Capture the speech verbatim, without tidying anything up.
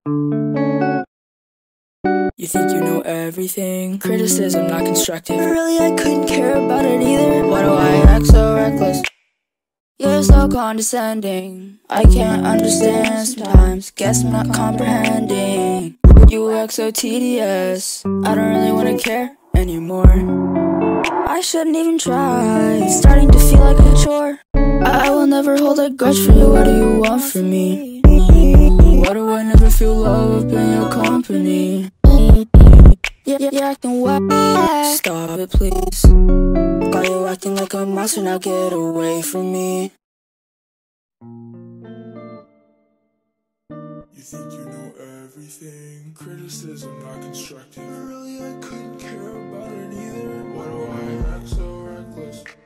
You think you know everything? Criticism not constructive. Really, I couldn't care about it either. Why do I act so reckless? You're so condescending. I can't understand sometimes. Guess I'm not comprehending. You act so tedious. I don't really wanna care anymore. I shouldn't even try. It's starting to feel like a chore. I will never hold a grudge for you. What do you want from me? Why do I never feel love in your company? Yeah, yeah, you're acting wild. Stop it, please. Got you acting like a monster, now get away from me. You think you know everything? Criticism not constructive. Really, I couldn't care about it either. Why do I act so reckless?